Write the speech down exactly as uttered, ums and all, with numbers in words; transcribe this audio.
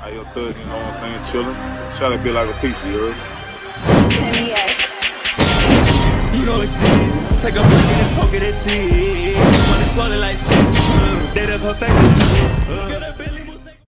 I here thugging, you know what I'm saying, chilling. Shot that bit like a piece, you heard? You know it's this. Take a look and talk at that shit. Money swallowed like six. They the perfect.